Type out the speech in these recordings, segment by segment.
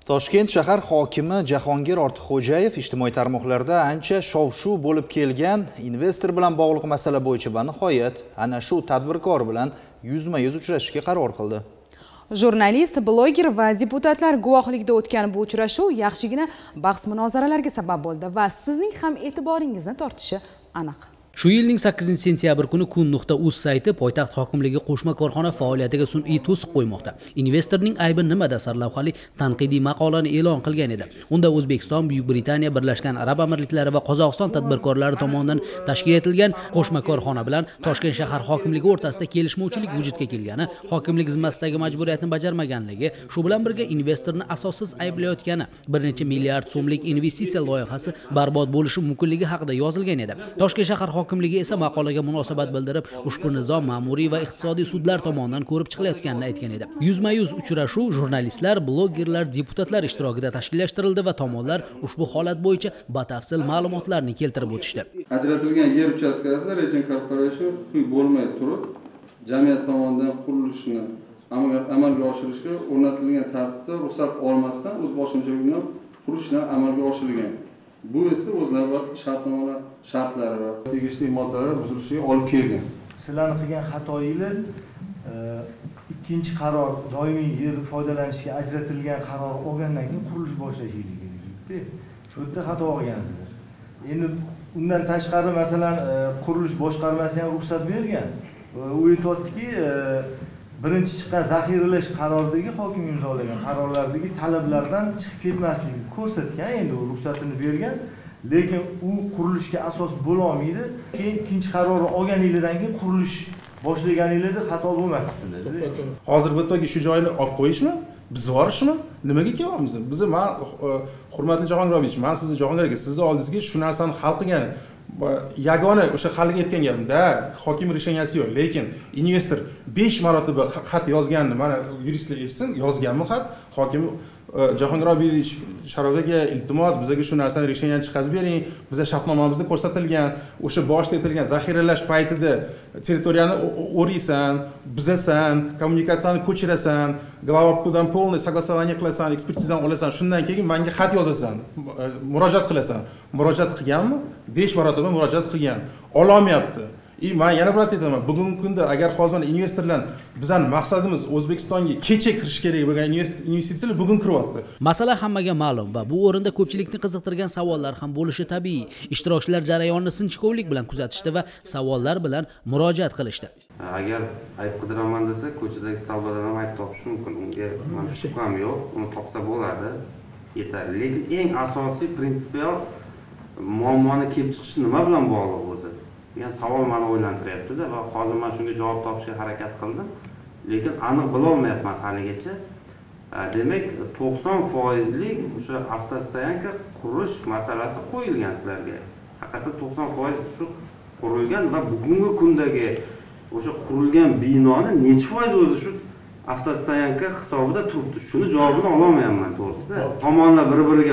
Toshkent shahar hokimi Jahongir Ortiqxo'jayev ijtimoiy tarmoqlarda ancha shov-shuv bo'lib kelgan investor bilan bog'liq masala bo'yicha va nihoyat ana shu tadbirkor bilan yuzma-yuz uchrashishga qaror qildi. Jurnalist, bloger va deputatlar guvohligida o'tgan bu uchrashuv yaxshigina bahs-munozaralarga sabab bo'ldi va sizning ham e'tiboringizni tortishi aniq. Shu yilning 8-sentyabr kuni kun.uz sayti poytaxt hokimligi qo'shma korxona faoliyatiga sun'iy to'siq qo'ymoqda. Investorning aybi nimada sarlavhali tanqidiy maqolani e'lon qilgan edi. Unda O'zbekiston, Buyuk Britaniya, Birlashgan Arab Amirliklari va Qozog'iston tadbirkorlari tomonidan tashkil etilgan qo'shma korxona bilan Toshkent shahar hokimligi o'rtasida kelishmovchilik vujudga kelgani, hokimlik zimmasidagi majburiyatni bajarmaganligi, shu bilan birga investorni asossiz ayblayotgani, bir necha milliard so'mlik investitsiya loyihasi barbod bo'lishi mumkinligi haqida yozilgan edi. Toshkent shahar hokimligi esa maqolaga munosabat bildirib, ushbu nizom ma'muriy va iqtisodiy sudlar tomonidan ko'rib chiqilayotganini aytgan edi. Yuzma-yuz uchrashuv jurnalistlar, blogerlar, deputatlar ishtirokida tashkillashtirildi va tomonlar ushbu holat bo'yicha batafsil ma'lumotlarni keltirib o'tishdi. Ajratilgan yer uchastkasida Region Corporation huquqiy bo'lmay turib, jamiyat tomonidan qurilishni amalga oshirishga o'rnatilgan tartibda ruxsat olmasdan o'z boshimchalik bilan qurishni amalga oshirilgan. Bu esa o'z navbatida shartnomalar shartlari va tegishli moddalar buzilishiga olib kelgan. Sizlarning qilgan xatoyinglar ikkinchi qaror, doimiy yer foydalanishga ajratilgan qaror olgandan keyin qurilish boshlashingiz kerak. Shu yerda xato qilgansizlar. Endi undan tashqari masalan qurilish boshqarmasi ham ruxsat bergan. U aytayotdiki, birinchi chiqqan zaxiralash qaroridagi hokim imzolagan qarorlardagi talablardan chiqib ketmasligini ko'rsatgan, endi u ruxsatini bergan, lekin u qurilishga asos bo'la olmaydi. Keyin ikkinchi qarorni olganingizdan keyin qurilish boshlaganingizda xato bo'lmasizlar. Hozir bu yerga shu joyni olib qo'yishmi? Biz borishmi? Nimaga kelyapmiz? Biz men hurmatli Jahongir Obidovich, men sizni Jahongir aka, sizni oldingizga shu narsani hal qilgan yagona o'sha haliga aytgan gapimda hokim risheniyasi yo'q, lekin investor 5 marotaba xat yozganini mana yuristlar eshitsin, yozganmi xat? Hokim Jahongir Obidovich Sharofaga iltimos bizga shu narsani risheniyani chiqazib bering. Bizga shartnomamizda ko'rsatilgan, o'sha boshda aytilgan zaxiralash paytida territoriyani o'raysan, buzasan, kommunikatsiyani ko'chirasan, Glavopdan полный согласование qilasan, ekspertizani olasan, shundan keyin menga xat yozasan, murojaat qilasan. Murojaat qilganmi? 5 marotaba murojaat qilgan. Ololmayapti. Men yana bir aytaman, bugungi kunda agar hozir investorlar bizning maqsadimiz O'zbekistonga kecha kirish kerak bo'lgan investitsiyalar bugun kiryapti. Masala hammaga ma'lum va bu o'rinda ko'pchilikni qiziqtirgan savollar ham bo'lishi tabiiy. Ishtirokchilar jarayonni sinchkovlik bilan kuzatishdi va savollar bilan murojaat qilishdi. Agar ayb qidiraman desa, ko'chadagi savdodan ham ayb topish mumkin. Unga mana shubham yo'q, uni topsa bo'ladi, yetarli. Lekin eng asosiy prinsipial muammoni kelib chiqishi nima bilan bog'liq o'zi? Yani savol meni o'ylantiryapti-da va hozir men shunga javob topishga harakat qildim, lekin aniq bila olmayapman haligacha. Demak, 90%lik o'sha avtostoyanka qurish masalasi qo'yilgan sizlarga. Haqiqatan 90% shu qurilgan va bugungi kundagi o'sha qurilgan binoni necha foiz o'zi shu avtostoyanka hisobida turibdi? Shuni javobini ololmayapman to'g'risida. Tomonlar bir-biriga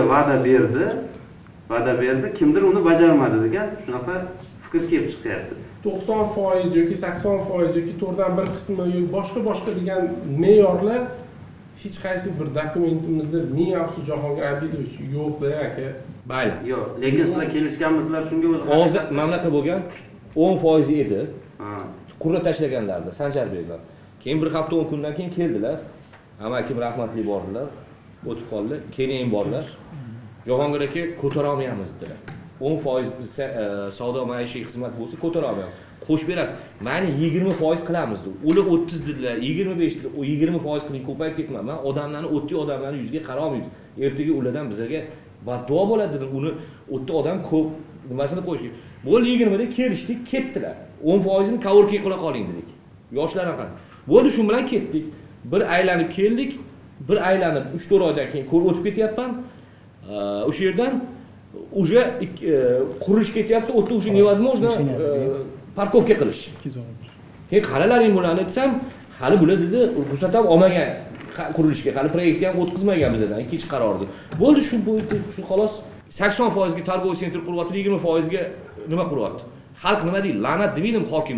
va'da berdi, kimdir uni bajarmadi degan shunaqa fikr kelib chiqyapti. 90% yoki 80% yoki 4dan 1 qismi yoki boshqa degan me'yorlar hech qaysi bir dokumentimizda ming afsus Jahongir Obidovich yo'q-da aka. Mayli. Yo'q, lekin sizlar kelishganmisizlar shunga o'zi. Hozir mamlakat bo'lgan 10% edi. Qurib tashlaganlardi Sanjarbeklar. Keyin bir hafta 10 kundan keyin keldilar. Amakim rahmatli bordilar, o'tib qoldi. Keyin bordilar. Jahongir aka ko'tara olmaymiz dedilar. 10% savdo maishiy xizmat bo'lsa ko'tara olmaymiz. Qo'shib berasiz. Mani 20% qilamiz dedi. Ular 30 dedilar, 25 dedilar. O 20% qiling ko'payib ketma. Men odamlarni, o'tdi odamlarni yuziga qaramaymiz. Ertaga ulardan bizga badduo bo'ladi dedim. Uni o'tdi odam ko'p nimasini qo'yish. Bo'ldi 20 da kelishdik, ketdilar. 10%ni coworking qila qoling dedik. Yoshlar ham. Bo'ldi shu bilan ketdik. Bir aylanib keldik. Bir aylanib 3-4 oydan keyin ko'rib o'tib ketyapman. O'sha yerdan уже qurish ketyapti, o'tda уже невозможно parkovka qilish. Keyin qalalaring bularni aytsam, hali bular dedi, ruxsat ham olmagan qurilishga, hali proyektni ham o'tkazmagan bizdan, ikkinchi qarordi. Bo'ldi shu bo'yicha, shu xolos 80% ga tarbiya sentr quryapti, 20% ga nima quryapti? Xalq nima deydi? La'nat demaydim, hokim deydi.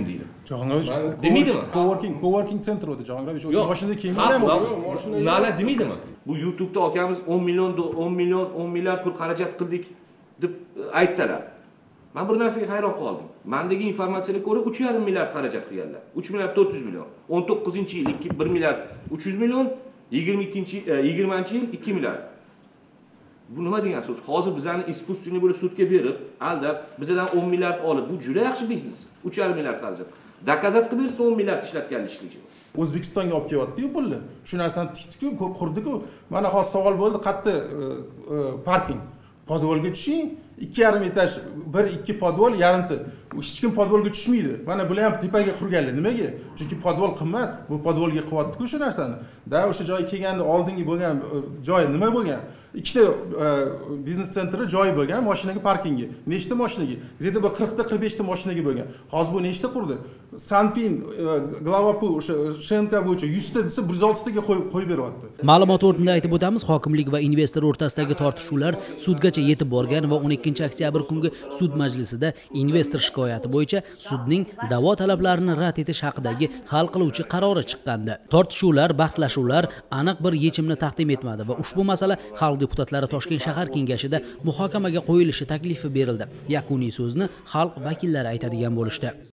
Jahongir Demaydimi? coworking center o'di Jahongir. Yo'q, Mashinada xalq kiyimlar ular demaydimi? Bu YouTube'da akamiz 10 milliard pul xarajat qildik deb aytdilar. Men bir narsaga hayron qoldim. Mendagi informatsiyaga ko'ra 3,5 milliard xarajat qilganlar. 3 milliard 400 million. 19-yil 1 milliard 300 million, 20-yil 2 milliard. Bu nima degan so'z? Hozir bizlarni искусственный bo'lib sudga berib, aldab, bizlardan 10 milliard olib, bu juda yaxshi biznes. 3,5 milliard xarajat. Dokazat qilib bersa 10 milliard ishlatganlikligi. O'zbekistonga olib kelyapti-yu pulni. Shu narsani tikdi-ku, qurdi-ku. Mana hozir savol bo'ldi, qayerda parking? Podvolga tushing, 2,5 etaj, 1-2 podvol, yarimta. Hech kim podvolga tushmaydi. Mana bular ham tepaga qurganlar. Nimaga? Chunki podvol qimmat. Bu podvolga qilyapti-ku shu narsani. Da o'sha joyga kelganda oldingi bo'lgan joy nima bo'lgan? Ikkita biznes sentri joyi bo'lgan, mashinaga parkingi. Nechta mashinaga? Где-то 40 ta 45 ta mashinaga bo'lgan. Hozir bu nechta qurdi? Sanpin, Glavapu, o'sha SHNK bo'yicha 100 ta desa 106 taga qo'yib beryapti. Ma'lumot o'rnida aytib o'tamiz, hokimlik va investor o'rtasidagi tortishuvlar sudgacha yetib borgan va 12-oktyabr kungi sud majlisida investor shikoyati bo'yicha sudning da'vo talablarini rad etish haqidagi hal qiluvchi qarori chiqqandi. Tortishuvlar, bahslashuvlar aniq bir yechimni taqdim etmadi va ushbu masala xalq deputatlari Toshkent shahar kengashida muhokamaga qo'yilishi taklifi berildi. Yakuniy so'zni xalq vakillari aytadigan bo'lishdi.